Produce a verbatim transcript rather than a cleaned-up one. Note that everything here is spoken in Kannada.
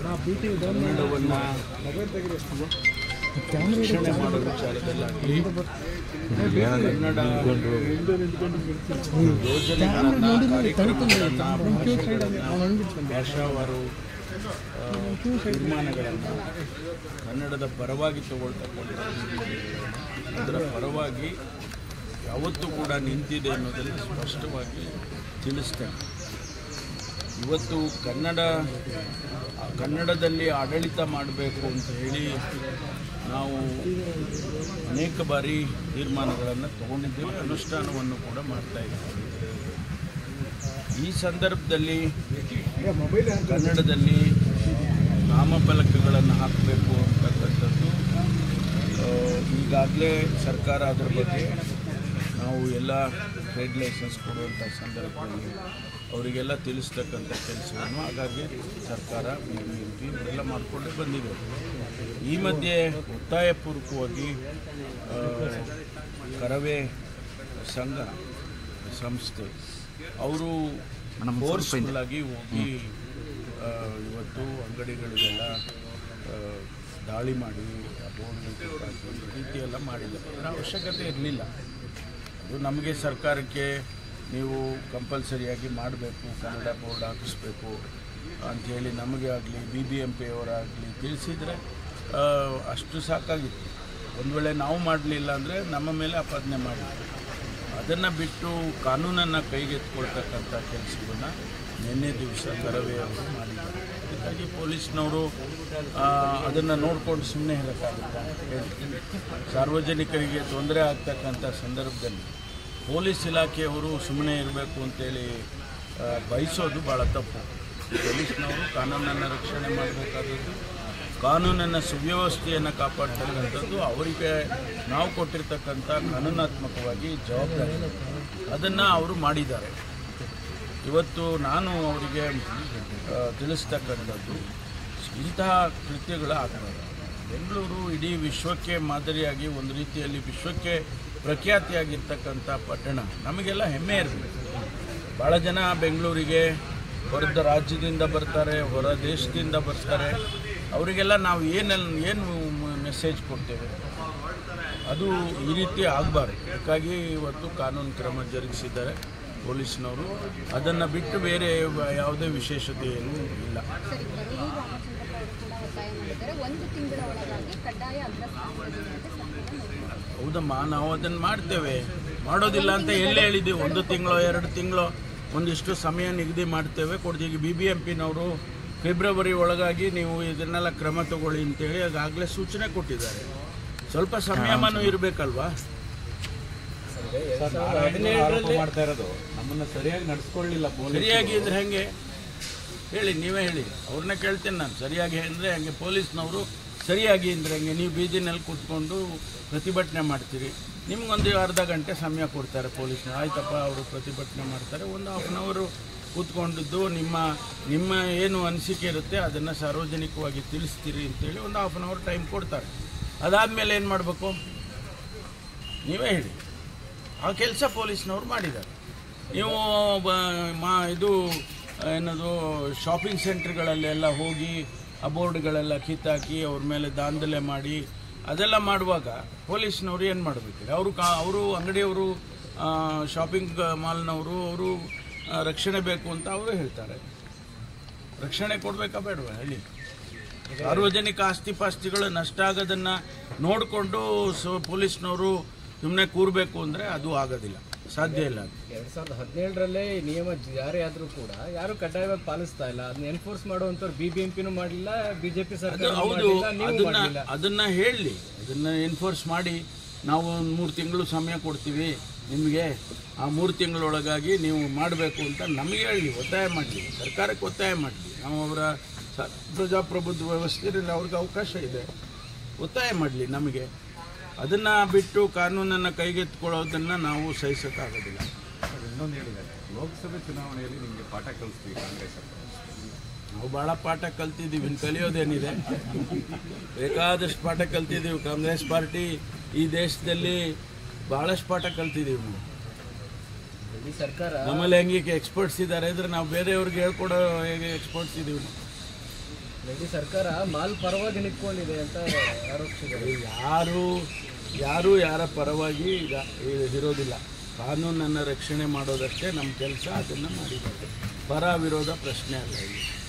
ಕನ್ನಡವನ್ನು ರಕ್ಷಣೆ ಮಾಡೋ ವಿಚಾರದಲ್ಲಾಗಲಿ ಕನ್ನಡ ಯೋಜನೆಗಳನ್ನು ಕಾರ್ಯಕ್ರಮಗಳನ್ನು ಭಾಷಾವಾರು ತೀರ್ಮಾನಗಳನ್ನು ಕನ್ನಡದ ಪರವಾಗಿ ತಗೊಳ್ತಕ್ಕಂಥ ಅದರ ಪರವಾಗಿ ಯಾವತ್ತೂ ಕೂಡ ನಿಂತಿದೆ ಅನ್ನೋದನ್ನು ಸ್ಪಷ್ಟವಾಗಿ ತಿಳಿಸ್ತೇನೆ. ಇವತ್ತು ಕನ್ನಡ ಕನ್ನಡದಲ್ಲಿ ಆಡಳಿತ ಮಾಡಬೇಕು ಅಂತ ಹೇಳಿ ನಾವು ಅನೇಕ ಬಾರಿ ತೀರ್ಮಾನಗಳನ್ನು ತಗೊಂಡಿದ್ದೇವೆ, ಅನುಷ್ಠಾನವನ್ನು ಕೂಡ ಮಾಡ್ತಾಯಿದ್ದೇವೆ. ಈ ಸಂದರ್ಭದಲ್ಲಿ ಕನ್ನಡದಲ್ಲಿ ನಾಮಫಲಕಗಳನ್ನು ಹಾಕಬೇಕು ಅಂತಕ್ಕಂಥದ್ದು ಈಗಾಗಲೇ ಸರ್ಕಾರ ಅದರ ಬಗ್ಗೆ ನಾವು ಎಲ್ಲ ಟ್ರೇಡ್ ಲೈಸೆನ್ಸ್ ಕೊಡುವಂಥ ಸಂದರ್ಭದಲ್ಲಿ ಅವರಿಗೆಲ್ಲ ತಿಳಿಸ್ತಕ್ಕಂಥ ಕೆಲಸವನ್ನು ಹಾಗಾಗಿ ಸರ್ಕಾರ ಬಿ ಬಿ ಎಂ ಪಿ ಇವರೆಲ್ಲ ಮಾಡಿಕೊಂಡೇ ಬಂದಿದೆ. ಈ ಮಧ್ಯೆ ಒತ್ತಾಯಪೂರ್ವಕವಾಗಿ ಕರವೇ ಸಂಘ ಸಂಸ್ಥೆ ಅವರು ಫೋರ್ಸ್ಫುಲ್ಲಾಗಿ ಹೋಗಿ ಇವತ್ತು ಅಂಗಡಿಗಳಿಗೆಲ್ಲ ದಾಳಿ ಮಾಡಿ ಬೋರ್ಡ್ ರೀತಿಯೆಲ್ಲ ಮಾಡಿದ್ದಾರೆ. ಅದರ ಅವಶ್ಯಕತೆ ಇರಲಿಲ್ಲ. ಅದು ನಮಗೆ ಸರ್ಕಾರಕ್ಕೆ ನೀವು ಕಂಪಲ್ಸರಿಯಾಗಿ ಮಾಡಬೇಕು, ಕನ್ನಡ ಬೋರ್ಡ್ ಹಾಕಿಸ್ಬೇಕು ಅಂಥೇಳಿ ನಮಗೆ ಆಗಲಿ ಬಿ ಬಿ ಎಂ ಪಿ ಅವರಾಗಲಿ ತಿಳಿಸಿದರೆ ಅಷ್ಟು ಸಾಕಾಗಿತ್ತು. ಒಂದು ವೇಳೆ ನಾವು ಮಾಡಲಿಲ್ಲ ಅಂದರೆ ನಮ್ಮ ಮೇಲೆ ಆಪಾದನೆ ಮಾಡಿದ್ರು. ಅದನ್ನು ಬಿಟ್ಟು ಕಾನೂನನ್ನು ಕೈಗೆತ್ತಿಕೊಳ್ತಕ್ಕಂಥ ಕೆಲಸವನ್ನು ನಿನ್ನೆ ದಿವಸ ಕರವೇ ಅವರು ಮಾಡಿದ್ದಾರೆ. ಅದಕ್ಕಾಗಿ ಪೊಲೀಸ್ನವರು ಅದನ್ನು ನೋಡಿಕೊಂಡು ಸುಮ್ಮನೆ ಇರೋಕ್ಕಾಗುತ್ತೆ ಹೇಳ್ತೀನಿ. ಸಾರ್ವಜನಿಕರಿಗೆ ತೊಂದರೆ ಆಗ್ತಕ್ಕಂಥ ಸಂದರ್ಭದಲ್ಲಿ ಪೊಲೀಸ್ ಇಲಾಖೆಯವರು ಸುಮ್ಮನೆ ಇರಬೇಕು ಅಂತೇಳಿ ಬಯಸೋದು ಭಾಳ ತಪ್ಪು. ಪೊಲೀಸ್ನವರು ಕಾನೂನನ್ನು ರಕ್ಷಣೆ ಮಾಡಬೇಕಾದದ್ದು, ಕಾನೂನನ್ನು ಸುವ್ಯವಸ್ಥೆಯನ್ನು ಕಾಪಾಡ್ತಕ್ಕಂಥದ್ದು ಅವರಿಗೆ ನಾವು ಕೊಟ್ಟಿರ್ತಕ್ಕಂಥ ಕಾನೂನಾತ್ಮಕವಾಗಿ ಜವಾಬ್ದಾರಿ. ಅದನ್ನು ಅವರು ಮಾಡಿದ್ದಾರೆ. ಇವತ್ತು ನಾನು ಅವರಿಗೆ ತಿಳಿಸ್ತಕ್ಕಂಥದ್ದು ಇಂತಹ ಕೃತ್ಯಗಳು ಆಗ್ತವೆ. ಬೆಂಗಳೂರು ಇಡೀ ವಿಶ್ವಕ್ಕೆ ಮಾದರಿಯಾಗಿ ಒಂದು ರೀತಿಯಲ್ಲಿ ವಿಶ್ವಕ್ಕೆ ಪ್ರಖ್ಯಾತಿಯಾಗಿರ್ತಕ್ಕಂಥ ಪಟ್ಟಣ. ನಮಗೆಲ್ಲ ಹೆಮ್ಮೆ ಇರಬೇಕು. ಭಾಳ ಜನ ಬೆಂಗಳೂರಿಗೆ ಹೊರದ ರಾಜ್ಯದಿಂದ ಬರ್ತಾರೆ, ಹೊರ ದೇಶದಿಂದ ಬರ್ತಾರೆ. ಅವರಿಗೆಲ್ಲ ನಾವು ಏನೆಲ್ಲ ಏನು ಮೆಸೇಜ್ ಕೊಡ್ತೇವೆ, ಅದು ಈ ರೀತಿ ಆಗಬಾರ್ದು. ಅದಕ್ಕಾಗಿ ಇವತ್ತು ಕಾನೂನು ಕ್ರಮ ಜರುಗಿಸಿದ್ದಾರೆ ಪೊಲೀಸ್ನವರು. ಅದನ್ನು ಬಿಟ್ಟು ಬೇರೆ ಯಾವುದೇ ವಿಶೇಷತೆ ಏನೂ ಇಲ್ಲ. ಹೌದಮ್ಮ, ನಾವು ಅದನ್ನು ಮಾಡ್ತೇವೆ. ಮಾಡೋದಿಲ್ಲ ಅಂತ ಎಲ್ಲೇ ಹೇಳಿದ್ದೀವಿ. ಒಂದು ತಿಂಗಳು ಎರಡು ತಿಂಗಳು ಒಂದಿಷ್ಟು ಸಮಯ ನಿಗದಿ ಮಾಡ್ತೇವೆ, ಕೊಡ್ತೀವಿ. ಬಿ ಬಿ ಎಂ ಪಿನವರು ಫೆಬ್ರವರಿ ಒಳಗಾಗಿ ನೀವು ಇದನ್ನೆಲ್ಲ ಕ್ರಮ ತಗೊಳ್ಳಿ ಅಂತೇಳಿ ಆಗಾಗಲೇ ಸೂಚನೆ ಕೊಟ್ಟಿದ್ದಾರೆ. ಸ್ವಲ್ಪ ಸಂಯಮನೂ ಇರಬೇಕಲ್ವಾ? ಮಾಡ್ತಾ ಇರೋದು ನಮ್ಮನ್ನು ಸರಿಯಾಗಿ ನಡೆಸ್ಕೊಳ್ಳಿಲ್ಲ. ಸರಿಯಾಗಿ ಅಂದರೆ ಹೆಂಗೆ ಹೇಳಿ, ನೀವೇ ಹೇಳಿ. ಅವ್ರನ್ನ ಕೇಳ್ತೇನೆ ನಾನು. ಸರಿಯಾಗಿ ಅಂದರೆ ಹಂಗೆ ಪೊಲೀಸ್ನವರು ಸರಿಯಾಗಿ ಅಂದರೆ ಹಂಗೆ ನೀವು ಬೀದಿನಲ್ಲಿ ಕೂತ್ಕೊಂಡು ಪ್ರತಿಭಟನೆ ಮಾಡ್ತೀರಿ, ನಿಮ್ಗೊಂದು ಅರ್ಧ ಗಂಟೆ ಸಮಯ ಕೊಡ್ತಾರೆ ಪೊಲೀಸ್ನವರು. ಆಯ್ತಪ್ಪ, ಅವರು ಪ್ರತಿಭಟನೆ ಮಾಡ್ತಾರೆ, ಒಂದು ಹಾಫ್ ಆನ್ ಅವರು ಕೂತ್ಕೊಂಡಿದ್ದು ನಿಮ್ಮ ನಿಮ್ಮ ಏನು ಅನಿಸಿಕೆ ಇರುತ್ತೆ ಅದನ್ನು ಸಾರ್ವಜನಿಕವಾಗಿ ತಿಳಿಸ್ತೀರಿ ಅಂತೇಳಿ ಒಂದು ಹಾಫ್ ಆನ್ ಅವರ್ ಟೈಮ್ ಕೊಡ್ತಾರೆ. ಅದಾದಮೇಲೆ ಏನು ಮಾಡಬೇಕು ನೀವೇ ಹೇಳಿ. ಆ ಕೆಲಸ ಪೊಲೀಸ್ನವ್ರು ಮಾಡಿದ್ದಾರೆ. ನೀವು ಮಾ ಇದು ಏನದು ಶಾಪಿಂಗ್ ಸೆಂಟ್ರ್ಗಳಲ್ಲೆಲ್ಲ ಹೋಗಿ ಆ ಬೋರ್ಡ್ಗಳೆಲ್ಲ ಕಿತ್ತಾಕಿ ಅವ್ರ ಮೇಲೆ ದಾಂಧಲೆ ಮಾಡಿ ಅದೆಲ್ಲ ಮಾಡುವಾಗ ಪೊಲೀಸ್ನವರು ಏನು ಮಾಡಬೇಕು? ಅವರು ಕಾ ಅವರು ಅಂಗಡಿಯವರು ಶಾಪಿಂಗ್ ಮಾಲ್ನವರು ಅವರು ರಕ್ಷಣೆ ಬೇಕು ಅಂತ ಅವರು ಹೇಳ್ತಾರೆ. ರಕ್ಷಣೆ ಕೊಡಬೇಕಾ ಬೇಡವಾ ಹೇಳಿ? ಸಾರ್ವಜನಿಕ ಆಸ್ತಿ ಪಾಸ್ತಿಗಳು ನಷ್ಟ ಆಗೋದನ್ನು ನೋಡಿಕೊಂಡು ಸೊ ಪೊಲೀಸ್ನವರು ಸುಮ್ಮನೆ ಕೂರಬೇಕು ಅಂದರೆ ಅದು ಆಗೋದಿಲ್ಲ, ಸಾಧ್ಯ ಇಲ್ಲ. ಎರಡು ಸಾವಿರದ ಹದಿನೇಳರಲ್ಲೇ ನಿಯಮ ಜಾರಿ ಆದರೂ ಕೂಡ ಯಾರು ಕಡ್ಡಾಯವಾಗಿ ಪಾಲಿಸ್ತಾ ಇಲ್ಲ. ಅದನ್ನ ಎನ್ಫೋರ್ಸ್ ಮಾಡುವಂಥವ್ರು ಬಿ ಬಿ ಎಂ ಪಿನೂ ಮಾಡಲಿಲ್ಲ, ಬಿಜೆಪಿ ಸರ್ಕಾರ. ಹೌದು, ಅದನ್ನ ಅದನ್ನ ಹೇಳಿ, ಅದನ್ನ ಎನ್ಫೋರ್ಸ್ ಮಾಡಿ ನಾವು ಒಂದು ಮೂರು ತಿಂಗಳು ಸಮಯ ಕೊಡ್ತೀವಿ ನಿಮಗೆ, ಆ ಮೂರು ತಿಂಗಳೊಳಗಾಗಿ ನೀವು ಮಾಡಬೇಕು ಅಂತ ನಮಗೆ ಹೇಳಿ, ಒತ್ತಾಯ ಮಾಡಲಿ, ಸರ್ಕಾರಕ್ಕೆ ಒತ್ತಾಯ ಮಾಡಲಿ. ನಾವು ಅವರ ಪ್ರಜಾಪ್ರಭುತ್ವ ವ್ಯವಸ್ಥೆಯಲ್ಲಿ ಅವ್ರಿಗೆ ಅವಕಾಶ ಇದೆ, ಒತ್ತಾಯ ಮಾಡಲಿ ನಮಗೆ. ಅದನ್ನು ಬಿಟ್ಟು ಕಾನೂನನ್ನು ಕೈಗೆತ್ತಿಕೊಳ್ಳೋದನ್ನು ನಾವು ಸಹಿಸೋಕ್ಕಾಗೋದಿಲ್ಲ. ಇನ್ನೊಂದು ಹೇಳಿದ್ದಾರೆ, ಲೋಕಸಭೆ ಚುನಾವಣೆಯಲ್ಲಿ ನಿಮಗೆ ಪಾಠ ಕಲಿಸ್ತೀವಿ ಕಾಂಗ್ರೆಸ್. ನಾವು ಭಾಳ ಪಾಠ ಕಲ್ತಿದ್ದೀವಿ, ಇನ್ನು ಕಲಿಯೋದೇನಿದೆ? ಬೇಕಾದಷ್ಟು ಪಾಠ ಕಲ್ತಿದ್ದೀವಿ. ಕಾಂಗ್ರೆಸ್ ಪಾರ್ಟಿ ಈ ದೇಶದಲ್ಲಿ ಭಾಳಷ್ಟು ಪಾಠ ಕಲ್ತಿದ್ದೀವಿ ನಾವು. ಈ ಸರ್ಕಾರ ನಮ್ಮಲ್ಲಿ ಹೆಂಗೆ ಎಕ್ಸ್ಪರ್ಟ್ಸ್ ಇದ್ದಾರೆ ಅಂದರೆ ನಾವು ಬೇರೆಯವ್ರಿಗೆ ಹೇಳ್ಕೊಡೋ ಹೇಗೆ ಎಕ್ಸ್ಪರ್ಟ್ಸ್ ಇದ್ದೀವಿ ನಾವು. ಇಡೀ ಸರ್ಕಾರ ಮಾಲ್ ಪರವಾಗಿ ನಿಂತ್ಕೊಂಡಿದೆ ಅಂತ ಆರೋಪಿಸಿದ್ದಾರೆ. ಯಾರು ಯಾರು ಯಾರ ಪರವಾಗಿ ಈಗ ಇರೋದಿಲ್ಲ. ಕಾನೂನನ್ನು ರಕ್ಷಣೆ ಮಾಡೋದಷ್ಟೇ ನಮ್ಮ ಕೆಲಸ, ಅದನ್ನು ಮಾಡಿದ್ದಾರೆ. ಪರ ವಿರೋಧ ಪ್ರಶ್ನೆ ಅಲ್ಲ ಇಲ್ಲಿ.